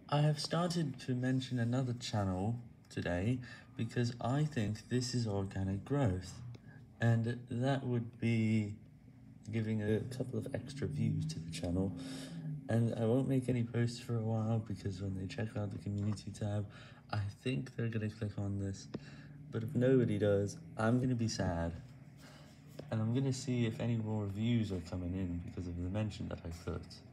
I have started to mention another channel today because I think this is organic growth, and that would be giving a couple of extra views to the channel. And I won't make any posts for a while because when they check out the community tab, I think they're going to click on this. But if nobody does, I'm going to be sad. And I'm going to see if any more views are coming in because of the mention that I put.